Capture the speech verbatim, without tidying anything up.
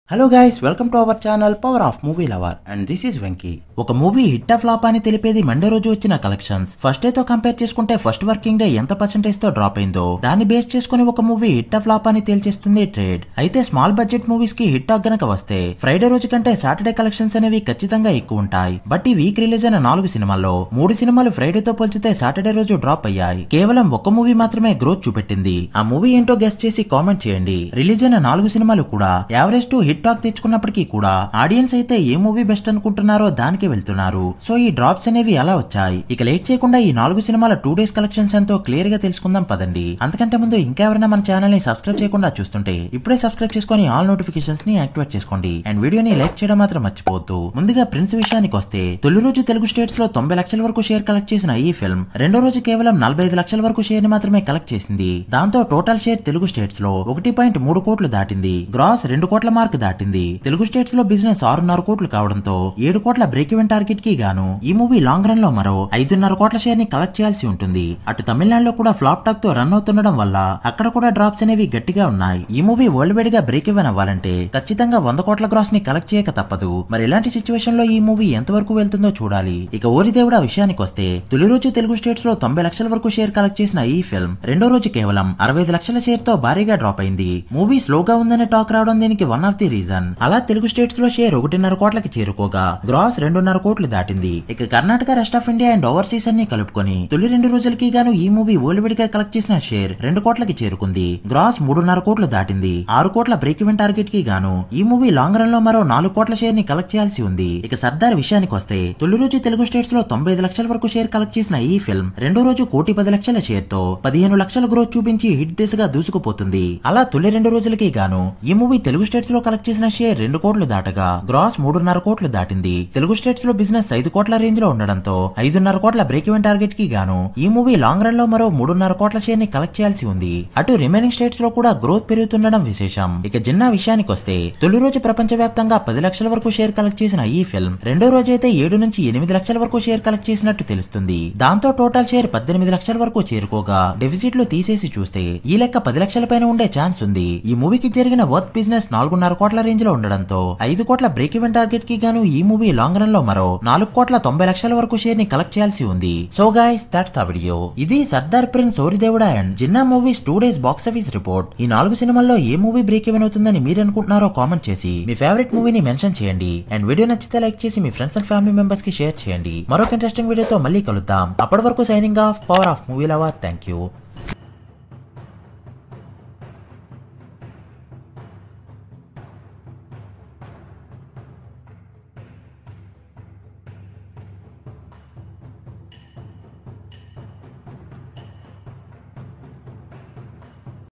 Hello guys, welcome to our channel power of movie lover and this is Venky. ఒక movie hit of flop అని తెలిపేది Monday రోజు వచ్చిన collections. First day తో compare చేసుకుంటే first working day ఎంత percentage తో drop అయిందో దాన్ని బేస్ చేసుకుని ఒక మూవీ హిట్ ఆఫ్ ఫ్లాప్ అని తేల్చేస్తుంది ట్రేడ్. అయితే స్మాల్ బడ్జెట్ మూవీస్ కి హిట్ ఆఫ్ గనక వస్తే ఫ్రైడే రోజు కంటే సాటర్డే కలెక్షన్స్ అనేవి ఖచ్చితంగా ఎక్కువ ఉంటాయి. బట్ ఈ వీక్ రిలీజ్ అయిన నాలుగు సినిమాల్లో మూడు సినిమాలు ఫ్రైడే తో పోల్చితే సాటర్డే రోజు డ్రాప్ అయ్యాయి. కేవలం ఒక్క మూవీ మాత్రమే గ్రోత్ చూపెట్టింది. ఆ మూవీ ఏంటో గెస్ చేసి కామెంట్ చేయండి. రిలీజ్ అయిన నాలుగు సినిమాలు కూడా యావరేజ్ టు హిట్ టాక్ తెచ్చుకున్నప్పటికీ కూడా ఆడియన్స్ అయితే ఏ మూవీ బెస్ట్ అనుకుంటున్నారో దానికి వెళ్తున్నారు. సో ఈ డ్రాప్స్ అనేవి ఎలా వచ్చాయి? ఇక లేట్ చేయకుండా ఈ నాలుగు సినిమాల టూ డేస్ కలెక్షన్స్ ఎంతో క్లియర్ గా తెలుసుకుందాం పదండి. అంతకంటే ముందు ఇంకెవరైనా మన ఛానల్ ని సబ్స్క్రైబ్ చేయకుండా చూస్తుంటే ఇప్పుడే సబ్స్క్రైబ్ చేసుకుని ఆల్ నోటిఫికేషన్స్ ని యాక్టివేట్ చేసుకోండి అండ్ వీడియోని లైక్ చేయడం మాత్రం మర్చిపోవద్దు. ముందుగా ప్రిన్స్ విషయానికి వస్తే తొలి రోజు తెలుగు స్టేట్స్ లో తొంభై లక్షల వరకు షేర్ కలెక్ట్ చేసిన ఈ ఫిల్మ్ రెండో రోజు కేవలం నలభై ఐదు లక్షల వరకు షేర్ ని మాత్రమే కలెక్ట్ చేసింది. దాంతో టోటల్ షేర్ తెలుగు స్టేట్స్ లో ఒకటి పాయింట్ మూడు కోట్లు దాటింది. గ్రాస్ రెండు కోట్ల మార్క్ దాటింది. తెలుగు స్టేట్స్ లో బిజినెస్ ఆరున్నర కోట్లు కావడంతో ఏడు కోట్ల బ్రేక్ ఈవెన్ టార్గెట్ కి గాను ఈ మూవీ లాంగ్ రన్ లో మరో ఐదున్నర కోట్ల షేర్ ని కలెక్ట్ చేయాల్సి ఉంటుంది. అటు తమిళనాడులో కూడా ఫ్లాప్ టాక్ తో రన్ అవుతుండడం వల్ల అక్కడ కూడా డ్రాప్స్ అనేవి గట్టిగా ఉన్నాయి. ఈ మూవీ వరల్డ్ వైడ్ గా బ్రేక్ ఈవెన్ అవ్వాలంటే ఖచ్చితంగా వంద కోట్ల గ్రాస్ ని కలెక్ట్ చేయక తప్పదు. మరి ఇలాంటి సిచ్యువేషన్ లో ఈ మూవీ ఎంత వరకు వెళ్తుందో చూడాలి. ఇక ఓరి దేవుడా విషయానికి వస్తే తొలి రోజు తెలుగు స్టేట్స్ లో తొంభై లక్షల వరకు షేర్ కలెక్ట్ చేసిన ఈ ఫిల్మ్ రెండో రోజు కేవలం అరవై ఐదు లక్షల షేర్ తో భారీగా డ్రాప్ అయింది. మూవీ స్లోగా ఉందనే టాక్ రావడం దీనికి వన్ ఆఫ్ ది రీజన్. అలా తెలుగు స్టేట్స్ లో షేర్ ఒకటిన్నర కోట్లకి చేరుకోగా గ్రాస్ రెండున్నర కోట్లు దాటింది. ఇక Karnataka, rest of India and overseas అన్ని కలుపుకొని తొలి రెండు రోజులకి గాను ఈ మూవీ వరల్డ్ వైడ్ గా కలెక్ట్ చేసిన షేర్ రెండు కోట్లకి చేరుకుంది. గ్రాస్ మూడున్నర కోట్లు దాటింది. ఆరు కోట్ల బ్రేక్ ఈవెన్ టార్గెట్ కి గాను ఈ మూవీ లాంగ్ రన్ లో మరో నాలుగు కోట్ల షేర్ ని కలెక్ట్ చేయాల్సి ఉంది. ఇక సర్దార్ విషయానికి వస్తే తొలి రోజు తెలుగు స్టేట్స్ లో తొంభై ఐదు లక్షల వరకు షేర్ కలెక్ట్ చేసిన ఈ ఫిల్మ్ రెండో రోజు కోటి పది లక్షల షేర్ తో పదిహేను లక్షల గ్రోత్ చూపించి హిట్ దిశగా దూసుకుపోతుంది. అలా తొలి రెండు రోజులకి గాను ఈ మూవీ తెలుగు స్టేట్స్ లో కలెక్ట్ చేసిన షేర్ రెండు కోట్లు దాటగా గ్రాస్ మూడున్నర కోట్లు దాటింది. తెలుగు స్టేట్స్ లో బిజినెస్ ఐదు కోట్ల రేంజ్ లో ఉండడంతో ఐదున్నర కోట్ల బ్రేక్ ఈవెన్ టార్గెట్ కి గాను ఈ మూవీ లాంగ్ రన్ లో మరో మూడున్నర కోట్ల షేర్ ని కలెక్ట్ చేయాల్సి ఉంది. అటు రిమైనింగ్ స్టేట్స్ లో కూడా గ్రోత్ పెరుగుతుండడం విశేషం. ఇక జిన్నా విషయానికి వస్తే తొలి రోజు ప్రపంచ వ్యాప్తంగా పది లక్షల వరకు షేర్ కలెక్ట్ చేసిన ఈ ఫిల్మ్ రెండో రోజు అయితే ఏడు నుంచి ఎనిమిది లక్షల వరకు షేర్ కలెక్ట్ చేసినట్టు తెలుస్తుంది. దాంతో టోటల్ షేర్ పద్దెనిమిది లక్షల వరకు చేరుకోగా డెఫిసిట్ లో తీసేసి చూస్తే ఈ లెక్క పది లక్షల పైన ఉండే ఛాన్స్ ఉంది. ఈ మూవీకి జరిగిన వర్త్ బిజినెస్ నాలుగున్నర కోట్ల రేంజ్ లో ఉండడంతో ఐదు కోట్ల బ్రేక్ ఈవెన్ టార్గెట్ కి గాను ఈ మూవీ లాంగ్ రన్ లో మరో నాలుగు కోట్ల తొంభై లక్షల వరకు షేర్ ని కలెక్ట్ చేయాల్సి ఉంది. So guys, that's the video. ఇది Sardar, Prince, Ori Devuda and Jinna movies two days box office report. ఈ నాలుగు సినిమాల్లో ఏ మూవీ బ్రేక్ ఈవెన్ అవుతుందని మీరు అనుకుంటున్నారో కామెంట్ చేసి మీ ఫేవరెట్ మూవీని మెన్షన్ చేయండి. అండ్ వీడియో నచ్చితే లైక్ చేసి మీ ఫ్రెండ్స్ అండ్ ఫ్యామిలీ మెంబర్స్ కి షేర్ చేయండి. మరొక ఇంట్రెస్టింగ్ వీడియోతో మళ్ళీ కలుద్దాం. అప్పటి వరకు signing off, power of movie lover. Thank you.